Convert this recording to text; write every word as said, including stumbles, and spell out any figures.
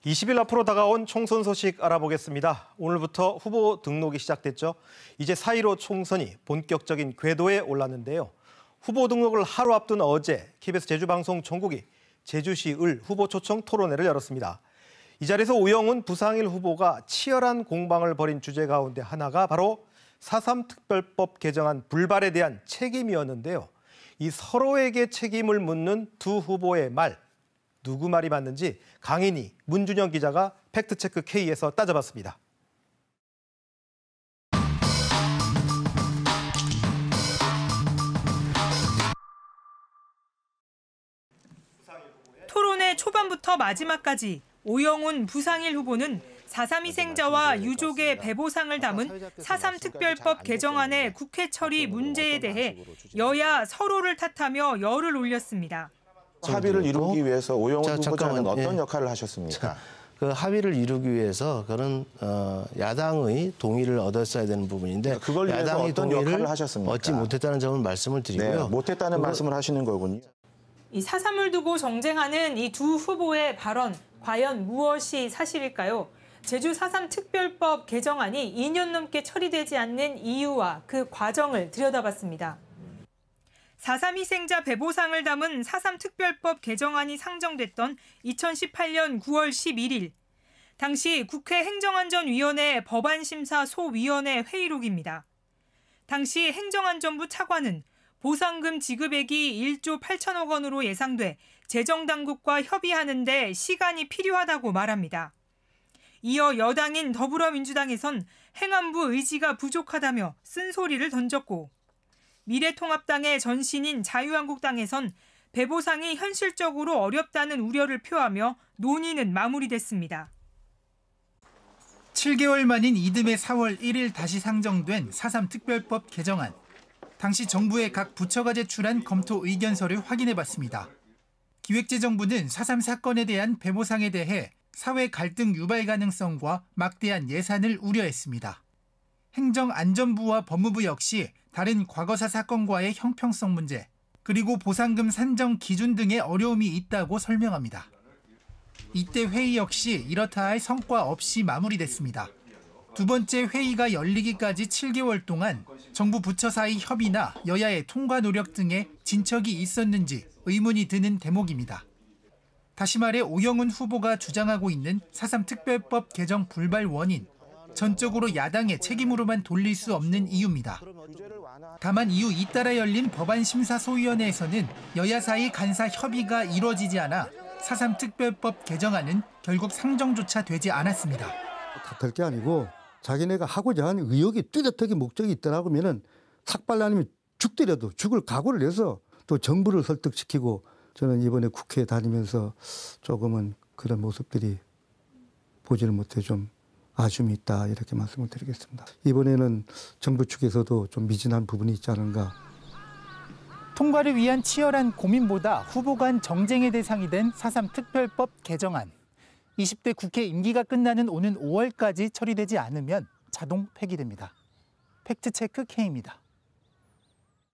이십 일 앞으로 다가온 총선 소식 알아보겠습니다. 오늘부터 후보 등록이 시작됐죠. 이제 사 일오 총선이 본격적인 궤도에 올랐는데요. 후보 등록을 하루 앞둔 어제 케이비에스 제주방송 전국이 제주시 을 후보 초청 토론회를 열었습니다. 이 자리에서 오영훈 부상일 후보가 치열한 공방을 벌인 주제 가운데 하나가 바로 사 삼 특별법 개정안 불발에 대한 책임이었는데요. 이 서로에게 책임을 묻는 두 후보의 말, 누구 말이 맞는지 강인희, 문준영 기자가 팩트체크 K에서 따져봤습니다. 토론회 초반부터 마지막까지 오영훈 부상일 후보는 사 삼 희생자와 유족의 배보상을 담은 사 삼 특별법 개정안의 국회 처리 문제에 대해 여야 서로를 탓하며 열을 올렸습니다. 합의를 이루기 위해서 오영훈 자, 후보자는 어떤 예. 역할을 하셨습니까? 자, 그 합의를 이루기 위해서 그런 어, 야당의 동의를 얻었어야 되는 부분인데 그걸 위해서 야당의 어떤 동의를 역할을 하셨습니까? 얻지 못했다는 점을 말씀을 드리고요. 네, 못했다는 그거, 말씀을 하시는 거군요. 이 사 삼을 두고 정쟁하는 이 두 후보의 발언, 과연 무엇이 사실일까요? 제주 사 삼 특별법 개정안이 이 년 넘게 처리되지 않는 이유와 그 과정을 들여다봤습니다. 사 삼 희생자 배보상을 담은 사 삼 특별법 개정안이 상정됐던 이천십팔 년 구월 십일 일. 당시 국회 행정안전위원회 법안심사 소위원회 회의록입니다. 당시 행정안전부 차관은 보상금 지급액이 일조 팔천억 원으로 예상돼 재정당국과 협의하는 데 시간이 필요하다고 말합니다. 이어 여당인 더불어민주당에선 행안부 의지가 부족하다며 쓴소리를 던졌고 미래통합당의 전신인 자유한국당에선 배보상이 현실적으로 어렵다는 우려를 표하며 논의는 마무리됐습니다. 칠 개월 만인 이듬해 사월 일 일 다시 상정된 사 삼 특별법 개정안. 당시 정부의 각 부처가 제출한 검토 의견서를 확인해봤습니다. 기획재정부는 사 삼 사건에 대한 배보상에 대해 사회 갈등 유발 가능성과 막대한 예산을 우려했습니다. 행정안전부와 법무부 역시 다른 과거사 사건과의 형평성 문제, 그리고 보상금 산정 기준 등의 어려움이 있다고 설명합니다. 이때 회의 역시 이렇다 할 성과 없이 마무리됐습니다. 두 번째 회의가 열리기까지 칠 개월 동안 정부 부처 사이 협의나 여야의 통과 노력 등의 진척이 있었는지 의문이 드는 대목입니다. 다시 말해 오영훈 후보가 주장하고 있는 사 삼 특별법 개정 불발 원인, 전적으로 야당의 책임으로만 돌릴 수 없는 이유입니다. 다만 이후 잇따라 열린 법안심사소위원회에서는 여야 사이 간사 협의가 이루어지지 않아 사 삼 특별법 개정안은 결국 상정조차 되지 않았습니다. 탓할 게 아니고 자기네가 하고자 하는 의욕이 뚜렷하게 목적이 있더라고 하면은 삭발 아니면 죽더라도 죽을 각오를 해서 또 정부를 설득시키고, 저는 이번에 국회에 다니면서 조금은 그런 모습들이 보지를 못해 좀 아쉬움이 있다, 이렇게 말씀을 드리겠습니다. 이번에는 정부 측에서도 좀 미진한 부분이 있지 않은가. 통과를 위한 치열한 고민보다 후보 간 정쟁의 대상이 된 사 삼 특별법 개정안. 이십 대 국회 임기가 끝나는 오는 오월까지 처리되지 않으면 자동 폐기됩니다. 팩트체크 K입니다.